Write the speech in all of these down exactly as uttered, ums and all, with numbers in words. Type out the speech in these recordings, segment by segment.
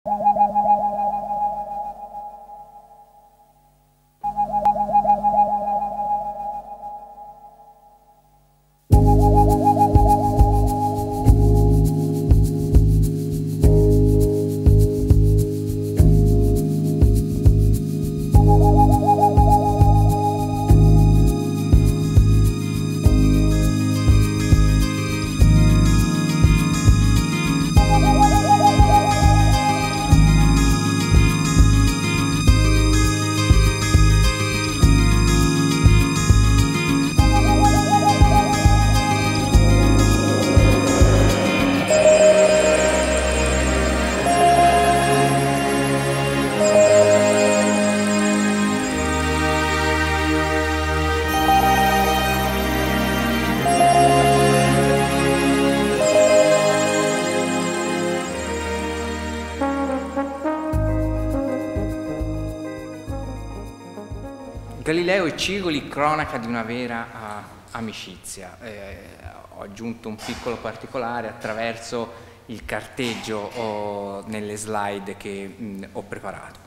Galileo e Cigoli, cronaca di una vera uh, amicizia. Eh, ho aggiunto un piccolo particolare attraverso il carteggio oh, nelle slide che mh, ho preparato.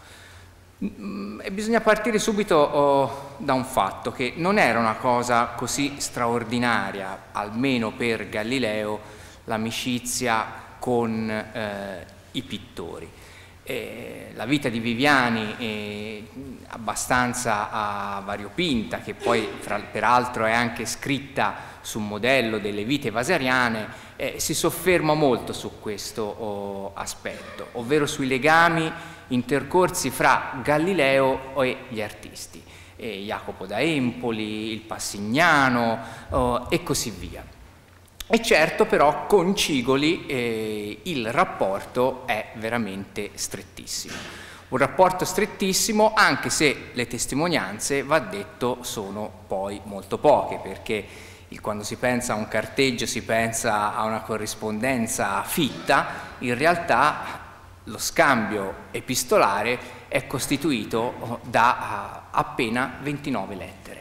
Mm, e bisogna partire subito oh, da un fatto, che non era una cosa così straordinaria, almeno per Galileo, l'amicizia con eh, i pittori. Eh, la vita di Viviani è abbastanza uh, variopinta, che poi fra, peraltro è anche scritta su un modello delle vite vasariane, eh, si sofferma molto su questo oh, aspetto, ovvero sui legami intercorsi fra Galileo e gli artisti, eh, Jacopo da Empoli, il Passignano oh, e così via. E certo però con Cigoli eh, il rapporto è veramente strettissimo, un rapporto strettissimo anche se le testimonianze, va detto, sono poi molto poche, perché il, quando si pensa a un carteggio si pensa a una corrispondenza fitta, in realtà lo scambio epistolare è costituito da uh, appena ventinove lettere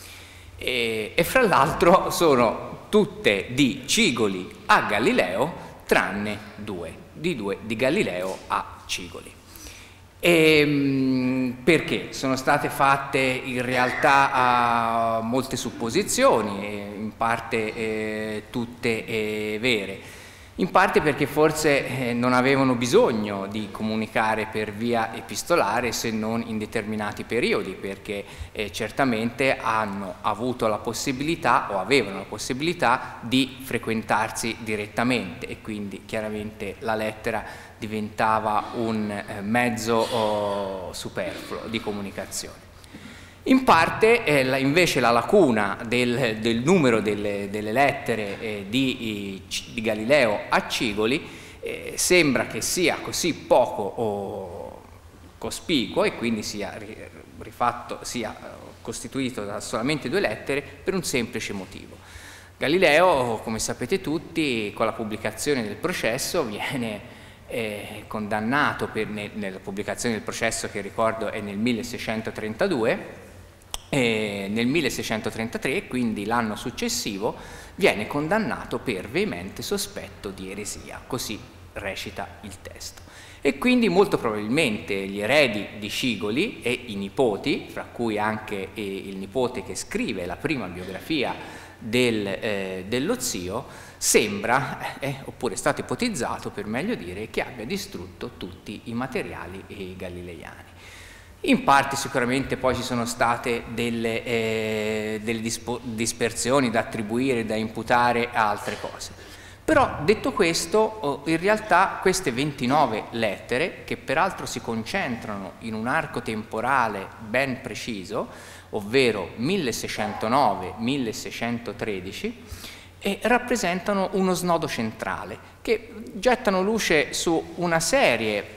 e, e fra l'altro sono tutte di Cigoli a Galileo, tranne due, di due di Galileo a Cigoli. E, perché? Sono state fatte in realtà uh, molte supposizioni, in parte eh, tutte eh, vere. In parte perché forse eh, non avevano bisogno di comunicare per via epistolare se non in determinati periodi, perché eh, certamente hanno avuto la possibilità o avevano la possibilità di frequentarsi direttamente e quindi chiaramente la lettera diventava un eh, mezzo oh, superfluo di comunicazione. In parte eh, la, invece la lacuna del, del numero delle, delle lettere eh, di, di Galileo a Cigoli eh, sembra che sia così poco oh, cospicuo e quindi sia, rifatto, sia costituito da solamente due lettere per un semplice motivo. Galileo, come sapete tutti, con la pubblicazione del processo viene eh, condannato per, ne, nella pubblicazione del processo, che ricordo è nel milleseicentotrentadue, e nel milleseicentotrentatré, quindi l'anno successivo, viene condannato per veemente sospetto di eresia, così recita il testo. E quindi molto probabilmente gli eredi di Cigoli e i nipoti, fra cui anche eh, il nipote che scrive la prima biografia del, eh, dello zio, sembra, eh, oppure è stato ipotizzato per meglio dire, che abbia distrutto tutti i materiali eh, galileiani. In parte sicuramente poi ci sono state delle, eh, delle dispersioni da attribuire, da imputare a altre cose. Però detto questo, in realtà queste ventinove lettere, che peraltro si concentrano in un arco temporale ben preciso, ovvero milleseicentonove milleseicentotredici, e rappresentano uno snodo centrale, che gettano luce su una serie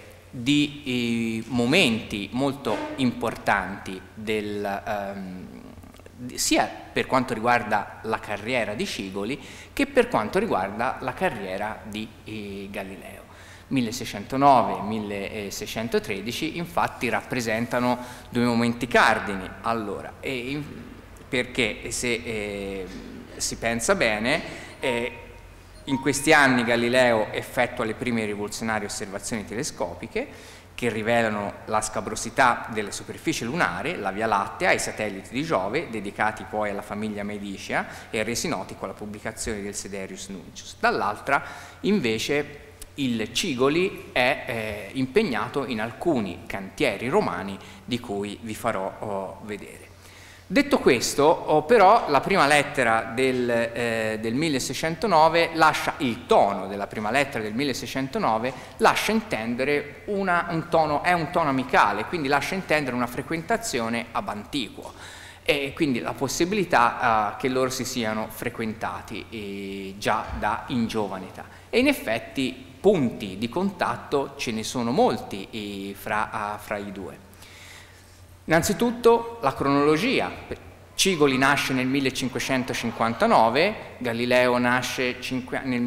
di eh, momenti molto importanti del, ehm, sia per quanto riguarda la carriera di Cigoli che per quanto riguarda la carriera di eh, Galileo. milleseicentonove milleseicentotredici infatti rappresentano due momenti cardini. Allora, eh, perché se eh, si pensa bene, eh, in questi anni Galileo effettua le prime rivoluzionarie osservazioni telescopiche che rivelano la scabrosità della superficie lunare, la Via Lattea e i satelliti di Giove, dedicati poi alla famiglia Medicea e resi noti con la pubblicazione del Sidereus Nuncius. Dall'altra, invece, il Cigoli è eh, impegnato in alcuni cantieri romani di cui vi farò oh, vedere. Detto questo, oh, però, la prima lettera del, eh, del milleseicentonove lascia il tono della prima lettera del milleseicentonove lascia intendere una, un tono, è un tono amicale, quindi lascia intendere una frequentazione ab antiquo e quindi la possibilità eh, che loro si siano frequentati eh, già da in giovane età. E in effetti punti di contatto ce ne sono molti eh, fra, uh, fra i due. Innanzitutto la cronologia. Cigoli nasce nel millecinquecentocinquantanove, Galileo nasce nel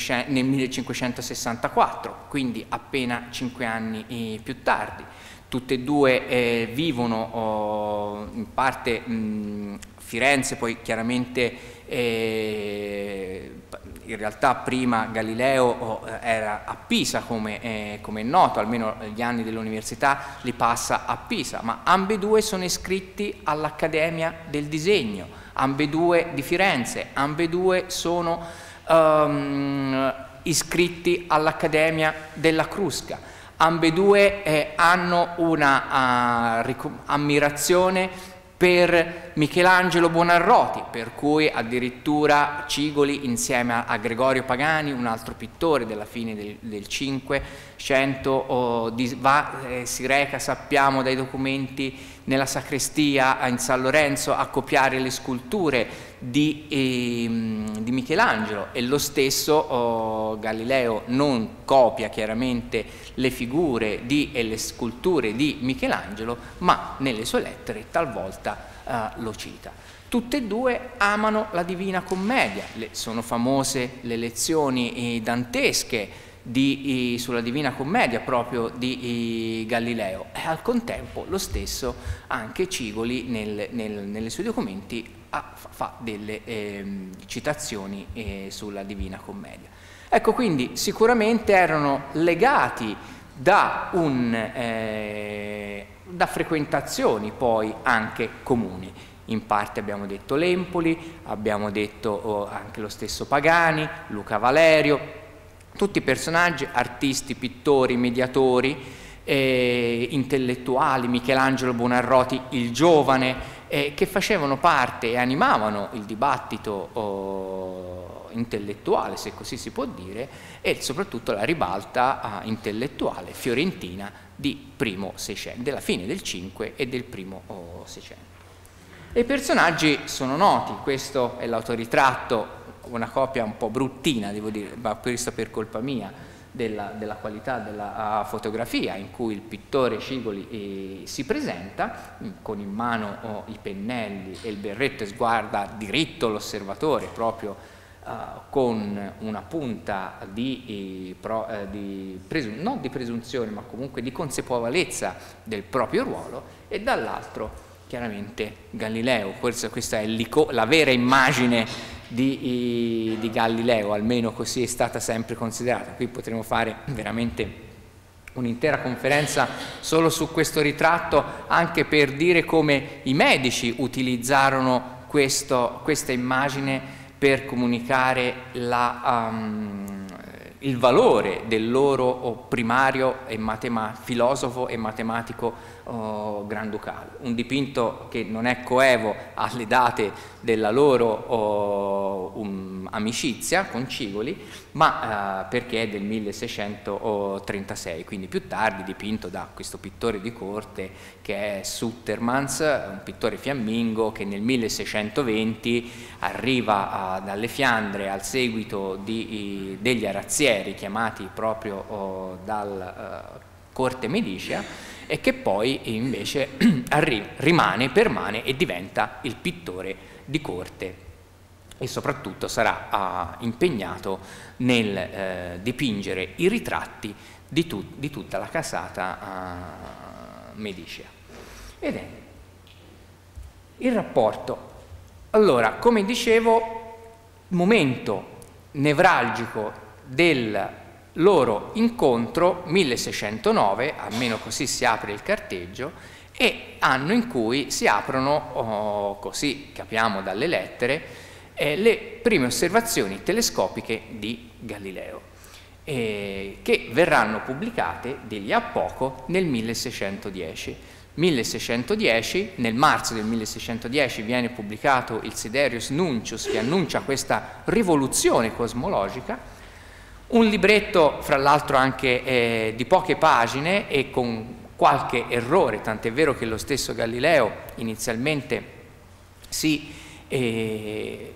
millecinquecentosessantaquattro, quindi appena cinque anni più tardi. Tutte e due eh, vivono oh, in parte mh, Firenze, poi chiaramente eh, in realtà prima Galileo oh, era a Pisa, come, eh, come è noto, almeno gli anni dell'università li passa a Pisa, ma ambedue sono iscritti all'Accademia del Disegno, ambedue di Firenze, ambedue sono um, iscritti all'Accademia della Crusca, ambedue eh, hanno una uh, ammirazione per Michelangelo Buonarroti, per cui addirittura Cigoli insieme a, a Gregorio Pagani, un altro pittore della fine del, del Cinquecento, oh, di, va, eh, si reca, sappiamo dai documenti, nella sacrestia in San Lorenzo a copiare le sculture di, eh, di Michelangelo, e lo stesso oh, Galileo non copia chiaramente le figure di, e le sculture di Michelangelo, ma nelle sue lettere talvolta eh, lo cita. Tutte e due amano la Divina Commedia, le, sono famose le lezioni eh, dantesche Di, sulla Divina Commedia proprio di, di Galileo, e al contempo lo stesso anche Cigoli nel, nel, nelle sue documenti ha, fa delle eh, citazioni eh, sulla Divina Commedia. Ecco, quindi sicuramente erano legati da, un, eh, da frequentazioni poi anche comuni. In parte abbiamo detto l'Empoli, abbiamo detto oh, anche lo stesso Pagani, Luca Valerio, tutti personaggi, artisti, pittori, mediatori, eh, intellettuali, Michelangelo Buonarroti il giovane, eh, che facevano parte e animavano il dibattito oh, intellettuale, se così si può dire, e soprattutto la ribalta eh, intellettuale fiorentina di primo Seicento, della fine del Cinque e del primo oh, Seicento. E i personaggi sono noti, questo è l'autoritratto, una copia un po' bruttina, devo dire, ma questo per colpa mia, della, della qualità della uh, fotografia, in cui il pittore Cigoli eh, si presenta con in mano oh, i pennelli e il berretto e sguarda diritto l'osservatore, proprio uh, con una punta di, eh, pro, eh, di non di presunzione, ma comunque di consapevolezza del proprio ruolo, e dall'altro chiaramente Galileo. Questa, questa è la vera immagine Di, di Galileo, almeno così è stata sempre considerata. Qui potremmo fare veramente un'intera conferenza solo su questo ritratto, anche per dire come i medici utilizzarono questo, questa immagine per comunicare la, um, il valore del loro primario e filosofo e matematico Oh, granducale, un dipinto che non è coevo alle date della loro oh, um, amicizia con Cigoli, ma uh, perché è del milleseicentotrentasei, quindi più tardi, dipinto da questo pittore di corte che è Sutermans, un pittore fiammingo che nel milleseicentoventi arriva uh, dalle Fiandre al seguito di, degli arazzieri chiamati proprio oh, dal uh, corte medicea, e che poi invece rimane, permane e diventa il pittore di corte, e soprattutto sarà uh, impegnato nel uh, dipingere i ritratti di, tu di tutta la casata uh, medicea. Ed è il rapporto. Allora, come dicevo, momento nevralgico del loro incontro milleseicentonove, almeno così si apre il carteggio, e anno in cui si aprono, oh, così capiamo dalle lettere, eh, le prime osservazioni telescopiche di Galileo, eh, che verranno pubblicate di lì a poco nel milleseicentodieci. milleseicentodieci, nel marzo del milleseicentodieci viene pubblicato il Siderius Nuncius, che annuncia questa rivoluzione cosmologica, un libretto fra l'altro anche eh, di poche pagine e con qualche errore, tant'è vero che lo stesso Galileo inizialmente si eh,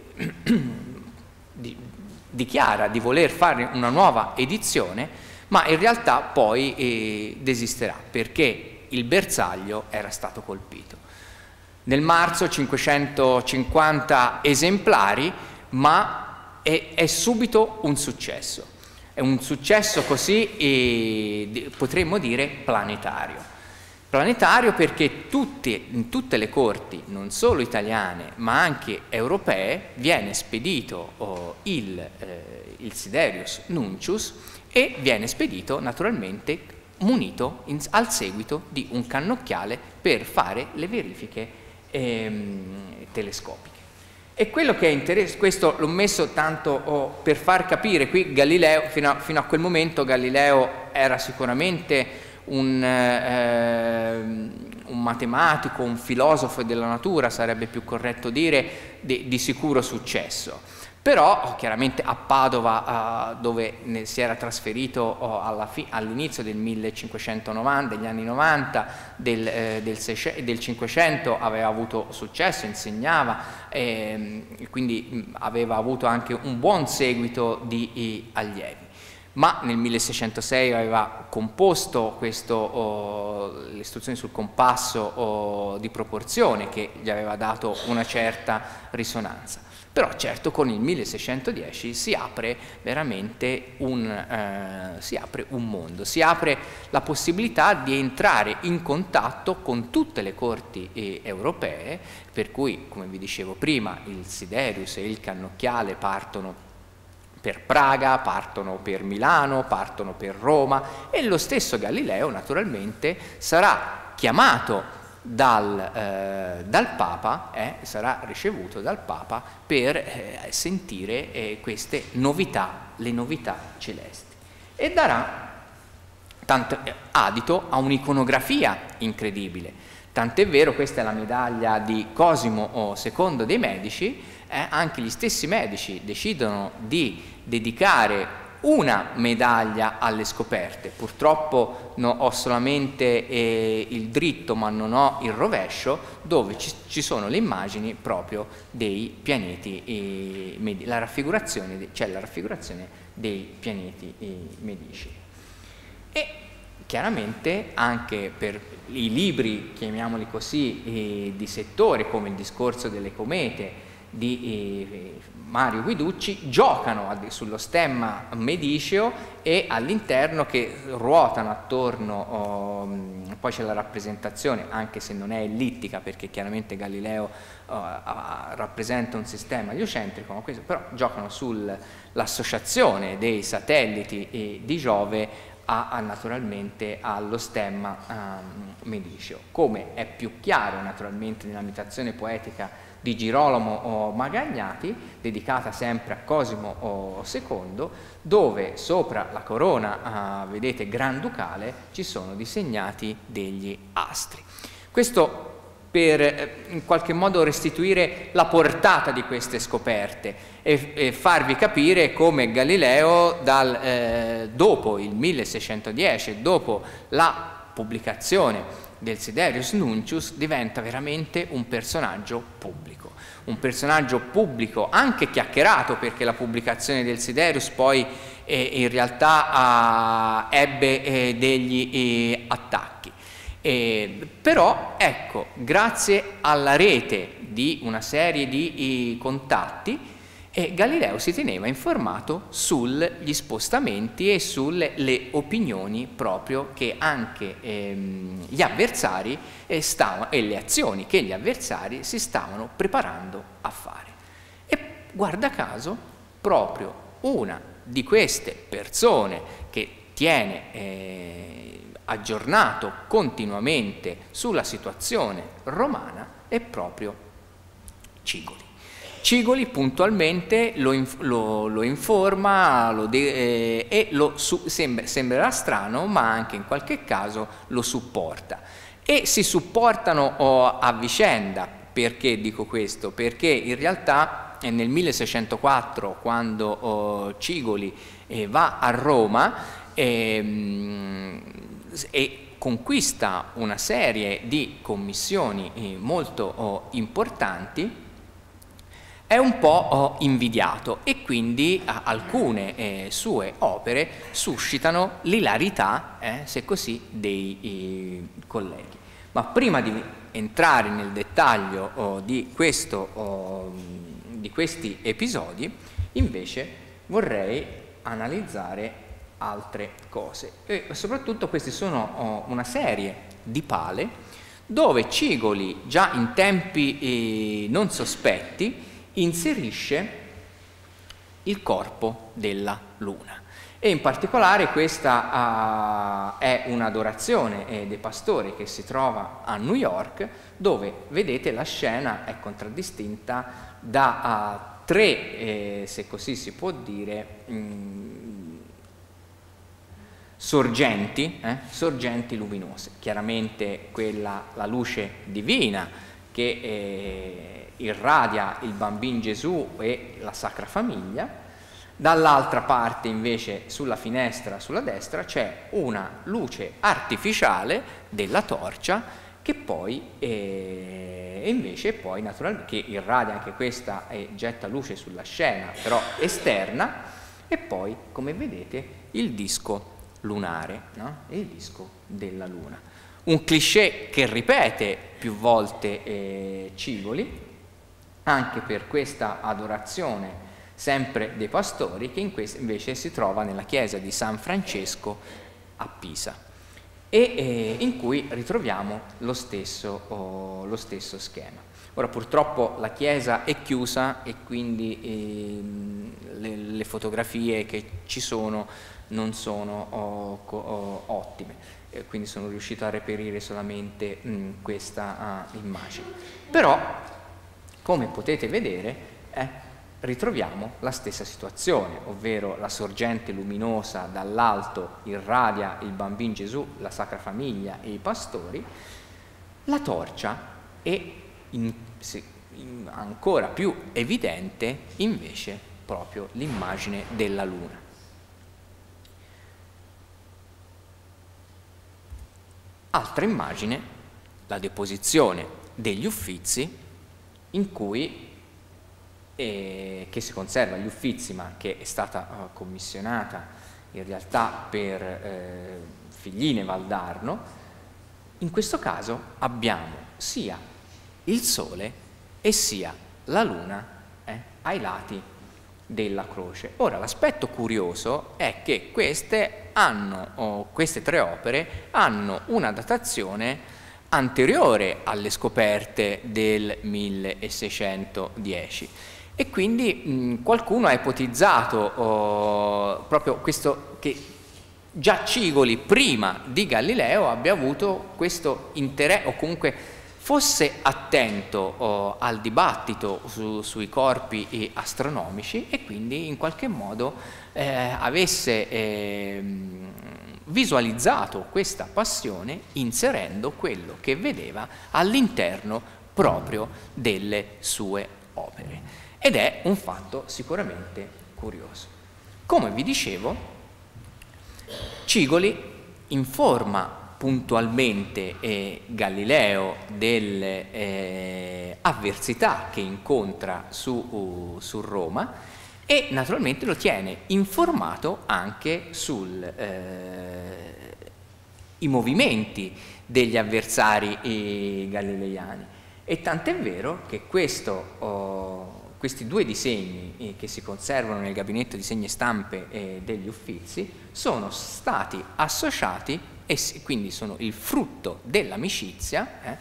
di, dichiara di voler fare una nuova edizione, ma in realtà poi eh, desisterà perché il bersaglio era stato colpito. Nel marzo cinquecentocinquanta esemplari, ma è, è subito un successo. È un successo così, eh, potremmo dire, planetario. Planetario perché tutte, in tutte le corti, non solo italiane, ma anche europee, viene spedito oh, il, eh, il Siderius Nuncius e viene spedito naturalmente munito in, al seguito di un cannocchiale per fare le verifiche ehm, telescopiche. E quello che è interessante, questo l'ho messo tanto oh, per far capire, qui Galileo, fino a, fino a quel momento Galileo era sicuramente un, eh, un matematico, un filosofo della natura, sarebbe più corretto dire, di, di sicuro successo. Però chiaramente a Padova, uh, dove ne si era trasferito oh, all'inizio del millecinquecentonovanta, degli anni novanta, del, eh, del, del Cinquecento, aveva avuto successo, insegnava, e, quindi mh, aveva avuto anche un buon seguito di i, allievi. Ma nel milleseicentosei aveva composto oh, le istruzioni sul compasso oh, di proporzione che gli aveva dato una certa risonanza. Però certo con il milleseicentodieci si apre veramente un, eh, si apre un mondo, si apre la possibilità di entrare in contatto con tutte le corti eh, europee, per cui, come vi dicevo prima, il Siderius e il cannocchiale partono per Praga, partono per Milano, partono per Roma, e lo stesso Galileo naturalmente sarà chiamato Dal, eh, dal Papa, eh, sarà ricevuto dal Papa per eh, sentire eh, queste novità, le novità celesti, e darà tanto, eh, adito a un'iconografia incredibile. Tant'è vero, questa è la medaglia di Cosimo secondo dei Medici, eh, anche gli stessi medici decidono di dedicare una medaglia alle scoperte. Purtroppo no, ho solamente eh, il dritto ma non ho il rovescio, dove ci, ci sono le immagini proprio dei pianeti, eh, la raffigurazione, c'è cioè la raffigurazione dei pianeti eh, medici. E chiaramente anche per i libri, chiamiamoli così, eh, di settore, come il discorso delle comete di eh, Mario Guiducci, giocano sullo stemma mediceo e all'interno, che ruotano attorno, oh, poi c'è la rappresentazione, anche se non è ellittica perché chiaramente Galileo oh, rappresenta un sistema heliocentrico, ma questo, però giocano sull'associazione dei satelliti eh, di Giove a, a, naturalmente allo stemma um, mediceo. Come è più chiaro naturalmente nella meditazione poetica di Girolamo Magagnati, dedicata sempre a Cosimo secondo, dove sopra la corona, uh, vedete, granducale, ci sono disegnati degli astri. Questo per eh, in qualche modo restituire la portata di queste scoperte e, e farvi capire come Galileo, dal, eh, dopo il milleseicentodieci, dopo la pubblicazione del Siderius Nuncius, diventa veramente un personaggio pubblico, un personaggio pubblico anche chiacchierato, perché la pubblicazione del Siderius poi eh, in realtà eh, ebbe eh, degli eh, attacchi. Eh, però ecco, grazie alla rete di una serie di eh, contatti, e Galileo si teneva informato sugli spostamenti e sulle le opinioni proprio che anche ehm, gli avversari eh, stavano, e le azioni che gli avversari si stavano preparando a fare. E guarda caso, proprio una di queste persone che tiene eh, aggiornato continuamente sulla situazione romana è proprio Cigoli. Cigoli puntualmente lo, inf lo, lo informa lo eh, e lo sembra, sembrerà strano, ma anche in qualche caso lo supporta. E si supportano oh, a vicenda. Perché dico questo? Perché in realtà eh, nel milleseicentoquattro, quando oh, Cigoli eh, va a Roma ehm, e conquista una serie di commissioni eh, molto oh, importanti, è un po' oh, invidiato e quindi ah, alcune eh, sue opere suscitano l'ilarità, eh, se così, dei eh, colleghi. Ma prima di entrare nel dettaglio oh, di, questo, oh, di questi episodi, invece vorrei analizzare altre cose. E soprattutto queste sono oh, una serie di pale dove Cigoli, già in tempi eh, non sospetti, inserisce il corpo della luna. E in particolare questa uh, è un'adorazione eh, dei pastori che si trova a New York, dove vedete la scena è contraddistinta da uh, tre, eh, se così si può dire, mh, sorgenti, eh, sorgenti luminose. Chiaramente quella, la luce divina che eh, irradia il bambino Gesù e la Sacra Famiglia. Dall'altra parte invece sulla finestra sulla destra c'è una luce artificiale della torcia che poi eh, invece poi naturalmente che irradia anche questa e getta luce sulla scena però esterna, e poi come vedete il disco lunare, no? Il disco della luna. Un cliché che ripete più volte eh, Cigoli anche per questa adorazione sempre dei pastori, che in invece si trova nella chiesa di San Francesco a Pisa, e eh, in cui ritroviamo lo stesso, oh, lo stesso schema. Ora purtroppo la chiesa è chiusa e quindi eh, le, le fotografie che ci sono non sono oh, oh, ottime, eh, quindi sono riuscito a reperire solamente mh, questa uh, immagine. Però, come potete vedere, eh, ritroviamo la stessa situazione, ovvero la sorgente luminosa dall'alto irradia il bambino Gesù, la Sacra Famiglia e i pastori, la torcia è in, in, ancora più evidente invece proprio l'immagine della luna. Altra immagine, la deposizione degli Uffizi, in cui E che si conserva agli Uffizi, ma che è stata uh, commissionata in realtà per eh, Figline Valdarno. In questo caso abbiamo sia il Sole e sia la Luna eh, ai lati della croce. Ora l'aspetto curioso è che queste, hanno, oh, queste tre opere hanno una datazione anteriore alle scoperte del milleseicentodieci. E quindi mh, qualcuno ha ipotizzato oh, proprio questo, che già Cigoli prima di Galileo abbia avuto questo interesse, o comunque fosse attento oh, al dibattito su, sui corpi eh, astronomici, e quindi in qualche modo eh, avesse eh, visualizzato questa passione inserendo quello che vedeva all'interno proprio delle sue opere. Ed è un fatto sicuramente curioso. Come vi dicevo, Cigoli informa puntualmente eh, Galileo delle eh, avversità che incontra su, uh, su Roma, e naturalmente lo tiene informato anche sui eh, movimenti degli avversari eh, galileiani. E tant'è vero che questo... Oh, questi due disegni eh, che si conservano nel gabinetto disegni e stampe eh, degli Uffizi sono stati associati, e quindi sono il frutto dell'amicizia eh,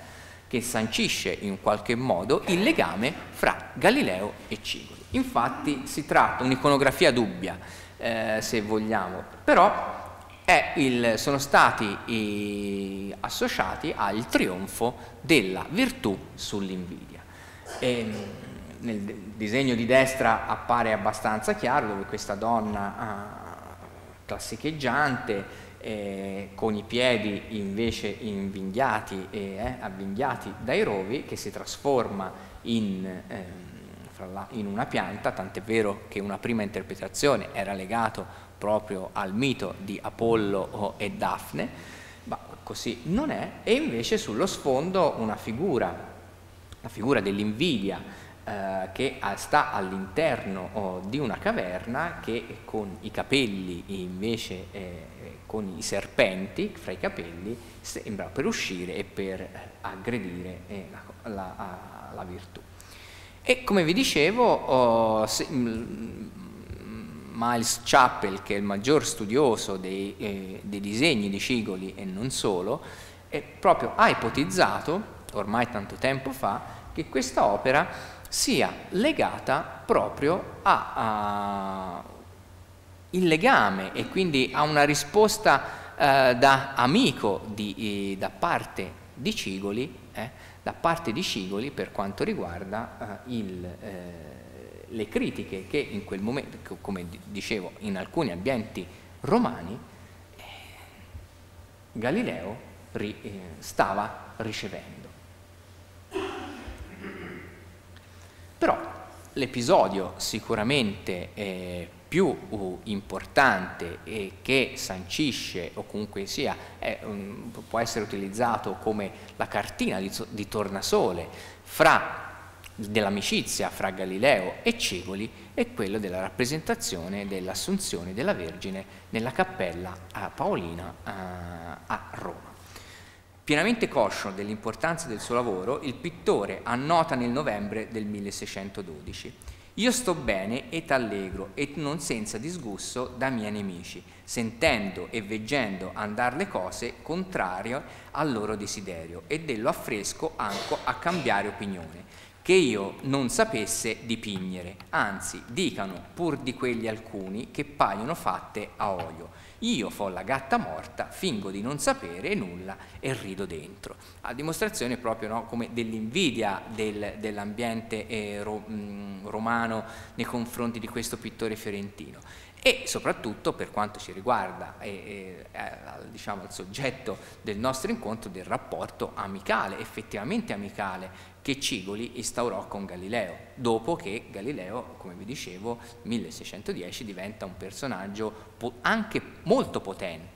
che sancisce in qualche modo il legame fra Galileo e Cigoli. Infatti si tratta di un'iconografia dubbia, eh, se vogliamo, però è il, sono stati eh, associati al trionfo della virtù sull'invidia. E, nel disegno di destra appare abbastanza chiaro, dove questa donna ah, classicheggiante, eh, con i piedi invece invinghiati, eh, avvinghiati dai rovi, che si trasforma in, eh, fra la, in una pianta, tant'è vero che una prima interpretazione era legato proprio al mito di Apollo e Dafne, ma così non è, e invece sullo sfondo una figura, la figura dell'invidia, eh, che sta all'interno oh, di una caverna, che con i capelli invece, eh, con i serpenti fra i capelli, sembra per uscire e per aggredire eh, la, la, la virtù. E come vi dicevo, oh, se, mh, Miles Chappell, che è il maggior studioso dei, eh, dei disegni di Cigoli e non solo, è proprio, ha ipotizzato, ormai tanto tempo fa, che questa opera sia legata proprio a, a il legame e quindi a una risposta eh, da amico di, eh, da parte di Cigoli, eh, da parte di Cigoli per quanto riguarda eh, il, eh, le critiche che in quel momento, come dicevo, in alcuni ambienti romani, eh, Galileo ri, eh, stava ricevendo. Però l'episodio sicuramente eh, più uh, importante e che sancisce, o comunque sia, è, um, può essere utilizzato come la cartina di, di tornasole fra dell'amicizia fra Galileo e Cigoli, è quello della rappresentazione dell'Assunzione della Vergine nella cappella a Paolina a, a Roma. Pienamente conscio dell'importanza del suo lavoro, il pittore annota nel novembre del milleseicentododici: «Io sto bene et allegro, et non senza disgusto da miei nemici, sentendo e veggendo andar le cose contrarie al loro desiderio, e dello affresco anco a cambiare opinione, che io non sapesse dipignere, anzi dicano pur di quelli alcuni che paiono fatte a olio. Io fo la gatta morta, fingo di non sapere nulla e rido dentro». A dimostrazione proprio, no, come dell'invidia del, dell'ambiente eh, ro, mh, romano nei confronti di questo pittore fiorentino. E soprattutto, per quanto ci riguarda, eh, eh, diciamo, il soggetto del nostro incontro, del rapporto amicale, effettivamente amicale, che Cigoli instaurò con Galileo, dopo che Galileo, come vi dicevo, nel milleseicentodieci diventa un personaggio anche molto potente.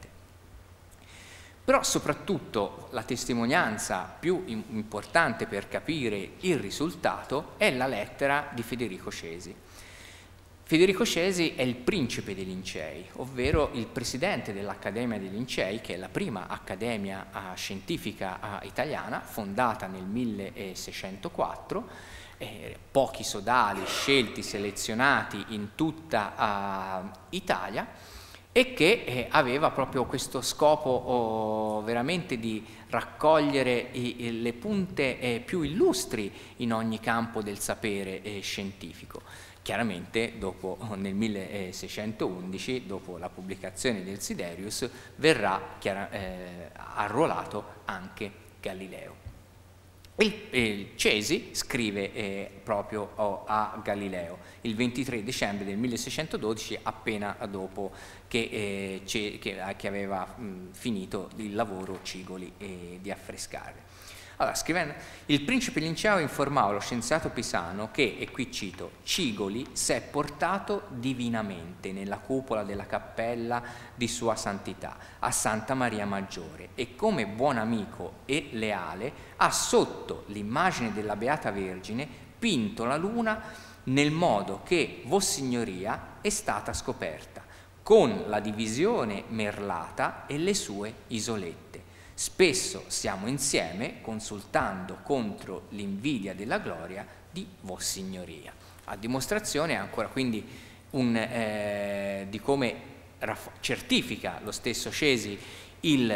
Però soprattutto la testimonianza più importante per capire il risultato è la lettera di Federico Cesi. Federico Cesi è il principe dei Lincei, ovvero il presidente dell'Accademia dei Lincei, che è la prima accademia uh, scientifica uh, italiana, fondata nel milleseicentoquattro, eh, pochi sodali scelti, selezionati in tutta uh, Italia, e che eh, aveva proprio questo scopo oh, veramente di raccogliere i, i, le punte eh, più illustri in ogni campo del sapere eh, scientifico. Chiaramente dopo, nel milleseicentoundici, dopo la pubblicazione del Siderius, verrà chiara, eh, arruolato anche Galileo. Il, il Cesi scrive eh, proprio oh, a Galileo il ventitré dicembre del milleseicentododici, appena dopo che, eh, che, che aveva mh, finito il lavoro Cigoli eh, di affrescare. Allora, scrivendo, il principe Linceo informava lo scienziato pisano che, e qui cito, Cigoli s'è portato divinamente nella cupola della cappella di sua santità a Santa Maria Maggiore, e come buon amico e leale ha sotto l'immagine della Beata Vergine pinto la luna nel modo che Vossignoria è stata scoperta, con la divisione merlata e le sue isolette. Spesso siamo insieme consultando contro l'invidia della gloria di Vossignoria. A dimostrazione ancora quindi un, eh, di come certifica lo stesso Cesi il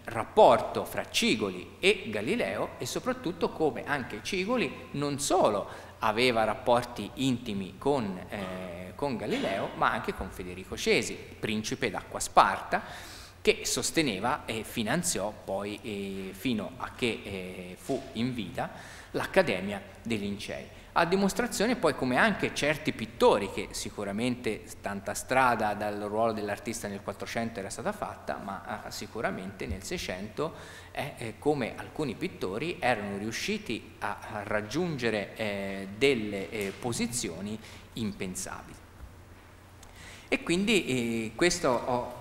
rapporto fra Cigoli e Galileo e soprattutto come anche Cigoli non solo aveva rapporti intimi con, eh, con Galileo, ma anche con Federico Cesi, principe d'Acquasparta, che sosteneva e finanziò poi eh, fino a che eh, fu in vita l'Accademia dei Lincei. A dimostrazione poi come anche certi pittori, che sicuramente tanta strada dal ruolo dell'artista nel Quattrocento era stata fatta, ma eh, sicuramente nel Seicento eh, eh, come alcuni pittori erano riusciti a, a raggiungere eh, delle eh, posizioni impensabili. E quindi eh, questo ho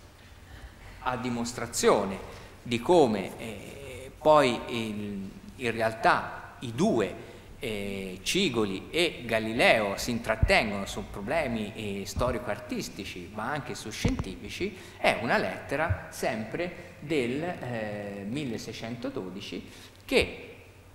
a dimostrazione di come eh, poi il, in realtà i due Eh, Cigoli e Galileo si intrattengono su problemi eh, storico-artistici ma anche su scientifici, è una lettera sempre del eh, milleseicentododici che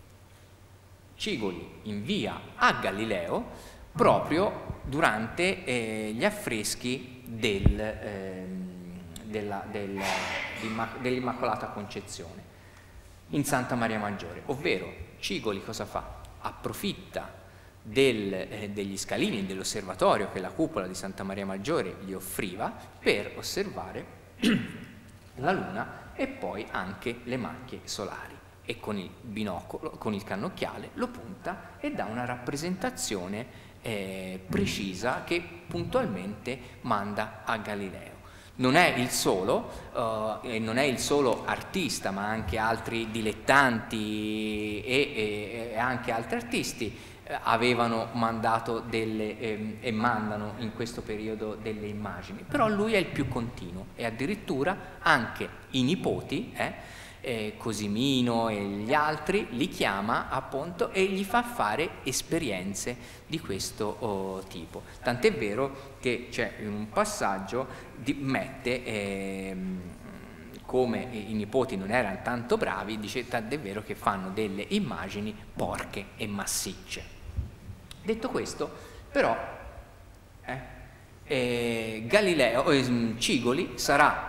Cigoli invia a Galileo proprio durante eh, gli affreschi del, eh, della, del, dell'Immacolata Concezione in Santa Maria Maggiore, ovvero Cigoli cosa fa? Approfitta del, eh, degli scalini dell'osservatorio che la cupola di Santa Maria Maggiore gli offriva per osservare la Luna e poi anche le macchie solari, e con il binocolo, con il cannocchiale lo punta e dà una rappresentazione eh, precisa che puntualmente manda a Galileo. Non è il solo, uh, e non è il solo artista, ma anche altri dilettanti e, e, e anche altri artisti eh, avevano mandato delle, eh, e mandano in questo periodo delle immagini, però lui è il più continuo e addirittura anche i nipoti, eh, eh, Cosimino e gli altri, li chiama appunto e gli fa fare esperienze di questo oh, tipo. Tant'è vero che c'è in un passaggio di, mette eh, come i nipoti non erano tanto bravi, dice tant'è vero che fanno delle immagini porche e massicce. Detto questo, però eh, eh, Galileo, eh, Cigoli sarà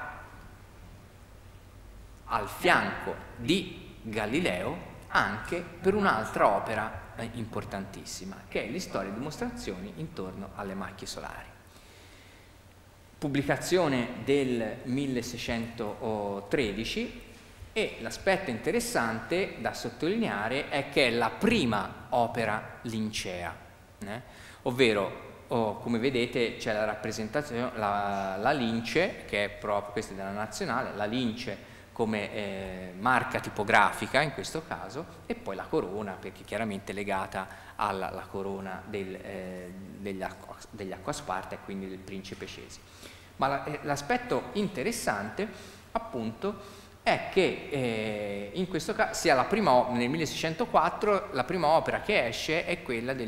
al fianco di Galileo anche per un'altra opera eh, importantissima, che è l'Storia e dimostrazioni intorno alle macchie solari. Pubblicazione del milleseicentotredici, e l'aspetto interessante da sottolineare è che è la prima opera lincea, eh? ovvero Oh, come vedete c'è la rappresentazione, la, la lince, che è proprio questa della nazionale, la lince come eh, marca tipografica in questo caso, e poi la corona, perché chiaramente è legata alla, alla corona del, eh, degli, acqua, degli Acquasparta e quindi del principe Cesi. Ma l'aspetto interessante appunto è che eh, in questo caso sia la prima, nel milleseicentoquattro la prima opera che esce è quella del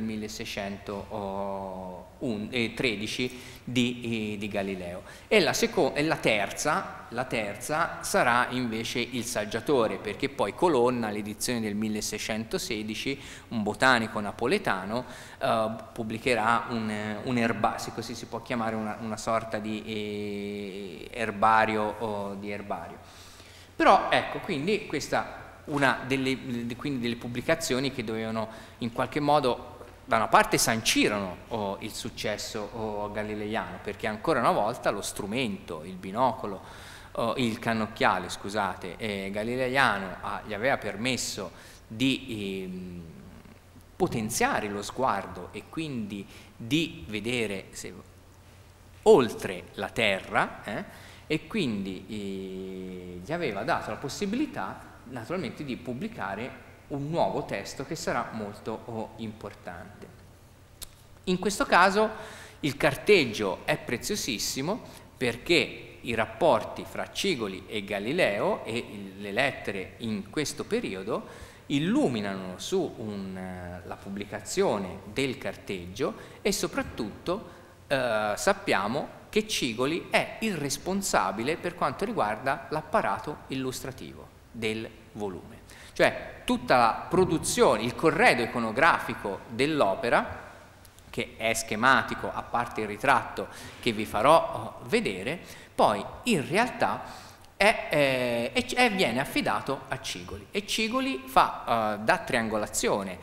milleseicentotredici di, di Galileo, e la, e la, terza, la terza sarà invece Il Saggiatore, perché poi Colonna, l'edizione del milleseicentosedici, un botanico napoletano, eh, pubblicherà un, un erbario, se così si può chiamare, una, una sorta di eh, erbario o di erbario. Però ecco, quindi questa una delle, quindi delle pubblicazioni che dovevano in qualche modo, da una parte sancirono oh, il successo oh, galileiano, perché ancora una volta lo strumento, il binocolo, oh, il cannocchiale, scusate, eh, galileiano ah, gli aveva permesso di eh, potenziare lo sguardo e quindi di vedere se, oltre la Terra, eh, e quindi eh, gli aveva dato la possibilità naturalmente di pubblicare un nuovo testo che sarà molto oh, importante. In questo caso il carteggio è preziosissimo, perché i rapporti fra Cigoli e Galileo e le lettere in questo periodo illuminano su un, la pubblicazione del carteggio, e soprattutto eh, sappiamo che Cigoli è il responsabile per quanto riguarda l'apparato illustrativo del volume. Cioè tutta la produzione, il corredo iconografico dell'opera, che è schematico a parte il ritratto che vi farò vedere, poi in realtà è, eh, e, e viene affidato a Cigoli, e Cigoli fa uh, da triangolazione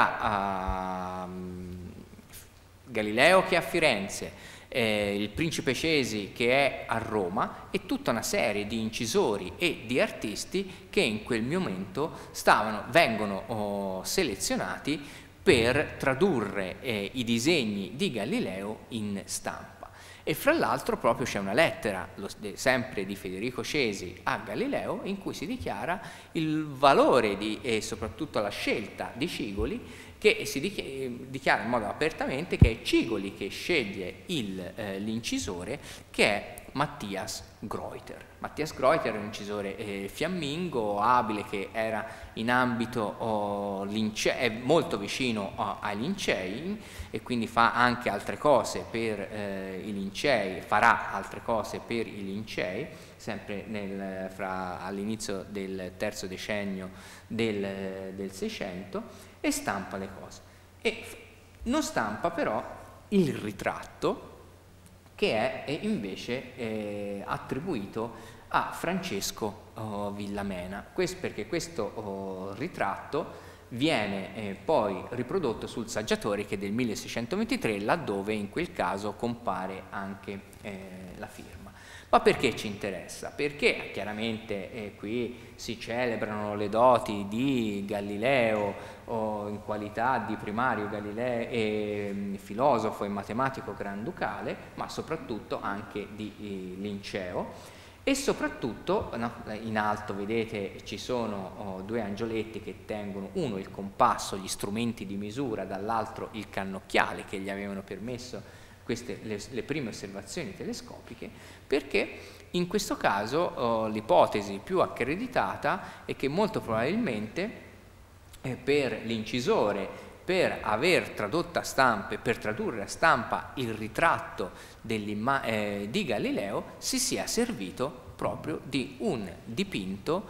fra uh, Galileo che è a Firenze, eh, il principe Cesi che è a Roma, e tutta una serie di incisori e di artisti che in quel momento stavano, vengono oh, selezionati per tradurre eh, i disegni di Galileo in stampa. E fra l'altro proprio c'è una lettera, lo, sempre di Federico Cesi a Galileo, in cui si dichiara il valore di, e soprattutto la scelta di Cigoli, che si dichiara in modo apertamente che è Cigoli che sceglie eh, l'incisore, che è Mattias Greuter. Mattias Greuter è un incisore eh, fiammingo, abile, che era in ambito oh, è molto vicino oh, ai lincei, e quindi fa anche altre cose per eh, i lincei, farà altre cose per i lincei, sempre nel, fra, all'inizio del terzo decennio del, del Seicento, e stampa le cose. E non stampa però il ritratto, che è, è invece eh, attribuito a Francesco oh, Villamena. Questo perché questo oh, ritratto viene eh, poi riprodotto sul Saggiatore, che è del milleseicentoventitré, laddove in quel caso compare anche eh, la firma. Ma perché ci interessa? Perché chiaramente eh, qui si celebrano le doti di Galileo oh, in qualità di primario Galileo, e, filosofo e matematico granducale, ma soprattutto anche di eh, Linceo. E soprattutto no, in alto vedete ci sono oh, due angioletti che tengono, uno il compasso, gli strumenti di misura, dall'altro il cannocchiale, che gli avevano permesso queste le, le prime osservazioni telescopiche, perché in questo caso oh, l'ipotesi più accreditata è che molto probabilmente eh, per l'incisore, per aver tradotto a stampa, per tradurre a stampa il ritratto eh, di Galileo, si sia servito proprio di un dipinto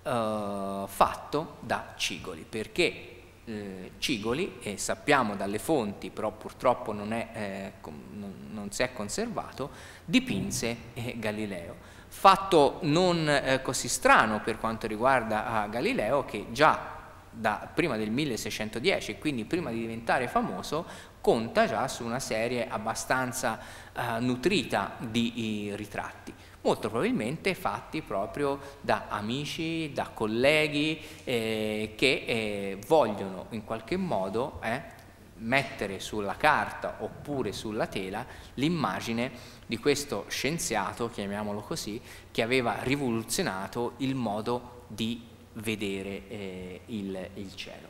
eh, fatto da Cigoli, perché eh, Cigoli, e sappiamo dalle fonti, però purtroppo non, è, eh, non, non si è conservato, dipinse eh, Galileo. Fatto non eh, così strano per quanto riguarda Galileo, che già da prima del milleseicentodieci, quindi prima di diventare famoso, conta già su una serie abbastanza eh, nutrita di i, ritratti, molto probabilmente fatti proprio da amici, da colleghi eh, che eh, vogliono in qualche modo eh, mettere sulla carta oppure sulla tela l'immagine di questo scienziato, chiamiamolo così, che aveva rivoluzionato il modo di vedere eh, il, il cielo.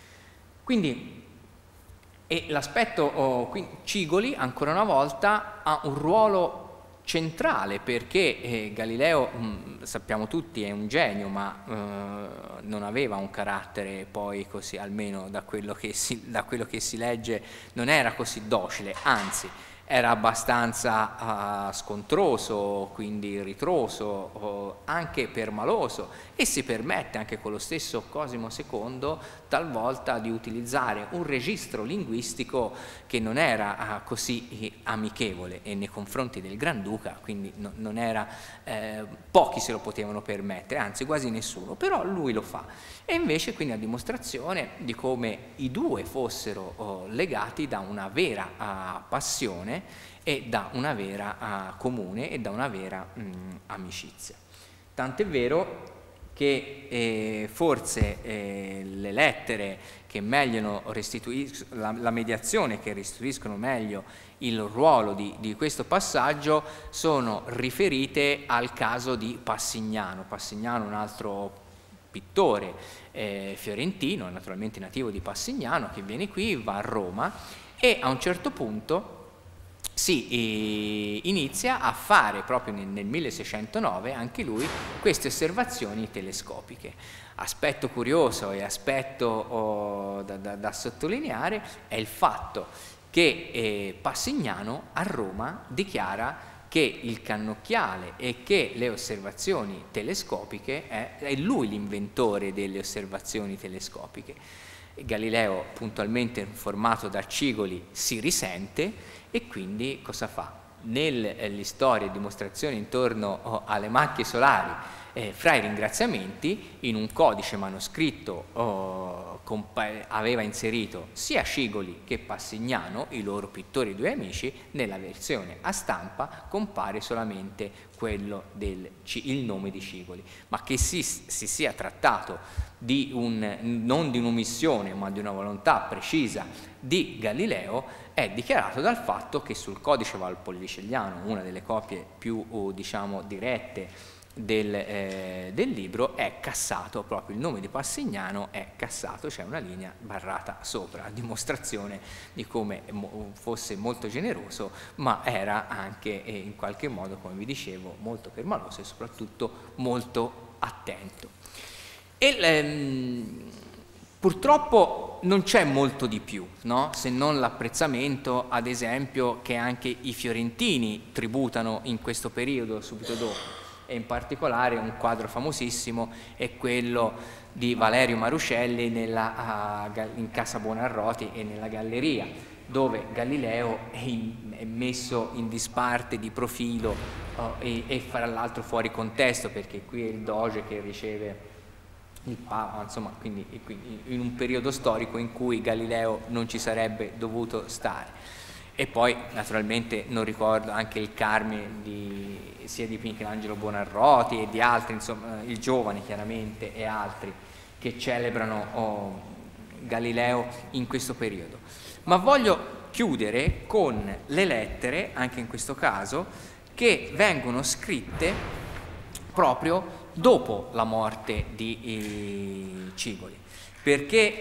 Quindi e l'aspetto oh, Cigoli ancora una volta ha un ruolo centrale, perché eh, Galileo mh, sappiamo tutti è un genio, ma eh, non aveva un carattere poi così, almeno da quello che si, da quello che si legge, non era così docile, anzi era abbastanza uh, scontroso, quindi ritroso, uh, anche permaloso, e si permette anche con lo stesso Cosimo secondo talvolta di utilizzare un registro linguistico che non era uh, così amichevole e nei confronti del Granduca, quindi no, non era, eh, pochi se lo potevano permettere, anzi quasi nessuno, però lui lo fa. E invece quindi a dimostrazione di come i due fossero oh, legati da una vera uh, passione e da una vera uh, comune e da una vera mh, amicizia. Tant'è vero che eh, forse eh, le lettere che meglio restituiscono, la, la mediazione che restituiscono meglio il ruolo di, di questo passaggio sono riferite al caso di Passignano. Passignano, un altro pittore eh, fiorentino, naturalmente nativo di Passignano, che viene qui, va a Roma e a un certo punto si eh, inizia a fare proprio nel, nel milleseicentonove anche lui queste osservazioni telescopiche. Aspetto curioso e aspetto oh, da, da, da sottolineare è il fatto che eh, Passignano a Roma dichiara che il cannocchiale e che le osservazioni telescopiche è, è lui l'inventore delle osservazioni telescopiche. Galileo, puntualmente informato da Cigoli, si risente e quindi cosa fa? nelle storie e dimostrazioni intorno oh, alle macchie solari, eh, fra i ringraziamenti, in un codice manoscritto oh, aveva inserito sia Cigoli che Passignano, i loro pittori due amici. Nella versione a stampa compare solamente quello del, il nome di Cigoli, ma che si, si sia trattato di un, non di un'omissione ma di una volontà precisa di Galileo è dichiarato dal fatto che sul codice valpolicellano, una delle copie più oh, diciamo dirette del, eh, del libro, è cassato, proprio il nome di Passignano è cassato, c'è una linea barrata sopra, a dimostrazione di come mo fosse molto generoso, ma era anche eh, in qualche modo, come vi dicevo, molto permaloso e soprattutto molto attento. E, ehm, purtroppo non c'è molto di più, no? Se non l'apprezzamento, ad esempio, che anche i fiorentini tributano in questo periodo, subito dopo. E in particolare un quadro famosissimo è quello di Valerio Maruscelli nella, uh, in Casa Buonarroti e nella galleria, dove Galileo è, in, è messo in disparte di profilo uh, e, e fra l'altro fuori contesto, perché qui è il doge che riceve il Papa, insomma, quindi, quindi in un periodo storico in cui Galileo non ci sarebbe dovuto stare. E poi naturalmente non ricordo anche il Carmine di, sia di Michelangelo Buonarroti e di altri, insomma il Giovane chiaramente e altri che celebrano oh, Galileo in questo periodo. Ma voglio chiudere con le lettere, anche in questo caso, che vengono scritte proprio dopo la morte di eh, Cigoli, perché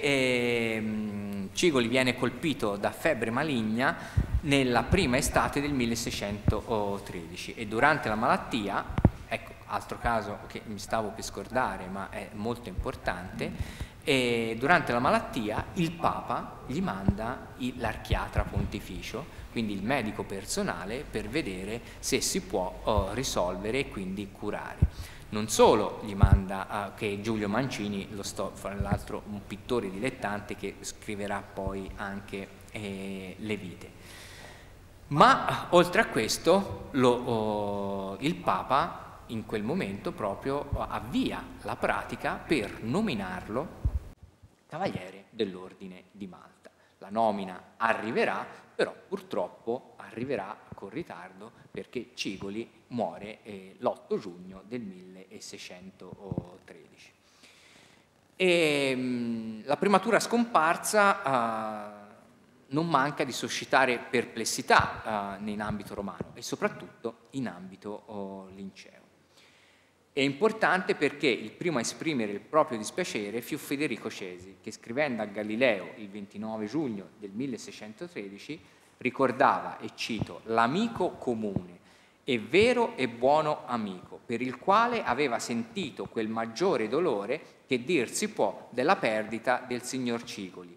eh, Cigoli viene colpito da febbre maligna nella prima estate del milleseicentotredici e durante la malattia, ecco, altro caso che mi stavo per scordare ma è molto importante, e durante la malattia il Papa gli manda l'archiatra pontificio, quindi il medico personale, per vedere se si può oh, risolvere e quindi curare. Non solo gli manda uh, che Giulio Mancini, lo sto, fra l'altro un pittore dilettante che scriverà poi anche eh, le vite. Ma oltre a questo lo, oh, il Papa in quel momento proprio avvia la pratica per nominarlo Cavaliere dell'Ordine di Malta. La nomina arriverà, però purtroppo arriverà con ritardo perché Cigoli muore eh, l'otto giugno del milleseicentotredici. E, mh, la prematura scomparsa uh, non manca di suscitare perplessità uh, in ambito romano e soprattutto in ambito oh, linceo. È importante perché il primo a esprimere il proprio dispiacere fu Federico Cesi, che scrivendo a Galileo il ventinove giugno del milleseicentotredici ricordava, e cito, l'amico comune e vero e buono amico, per il quale aveva sentito quel maggiore dolore che dir si può della perdita del signor Cigoli.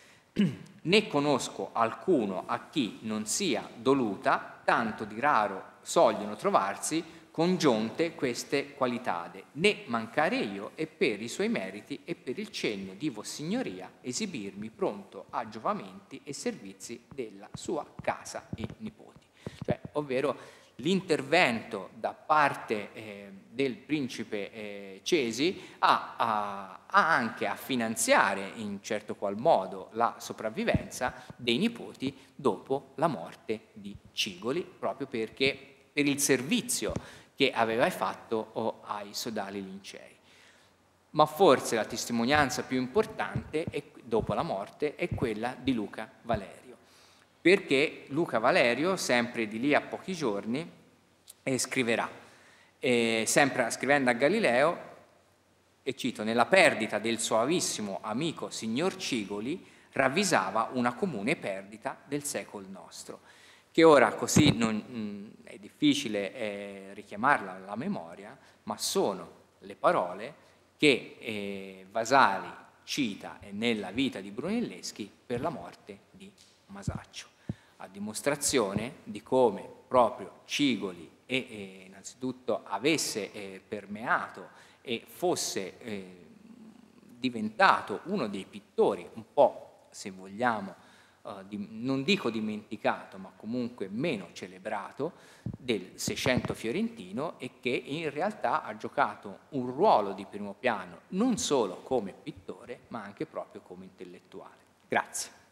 Ne conosco alcuno a chi non sia doluta, tanto di raro sogliono trovarsi congiunte queste qualitade, né mancare io, e per i suoi meriti e per il cenno di Vossignoria esibirmi pronto a giovamenti e servizi della sua casa e nipoti. Cioè, ovvero l'intervento da parte eh, del principe eh, Cesi a, a, a anche a finanziare in certo qual modo la sopravvivenza dei nipoti dopo la morte di Cigoli, proprio perché per il servizio che aveva fatto oh, ai sodali lincei. Ma forse la testimonianza più importante è, dopo la morte è quella di Luca Valerio, perché Luca Valerio, sempre di lì a pochi giorni, eh, scriverà, eh, sempre scrivendo a Galileo, e cito, nella perdita del suavissimo amico signor Cigoli ravvisava una comune perdita del secol nostro, che ora così non, mh, è difficile eh, richiamarla alla memoria, ma sono le parole che eh, Vasari cita nella vita di Brunelleschi per la morte di Masaccio, a dimostrazione di come proprio Cigoli e, eh, innanzitutto avesse eh, permeato e fosse eh, diventato uno dei pittori un po', se vogliamo, eh, di, non dico dimenticato, ma comunque meno celebrato del Seicento fiorentino, e che in realtà ha giocato un ruolo di primo piano non solo come pittore, ma anche proprio come intellettuale. Grazie.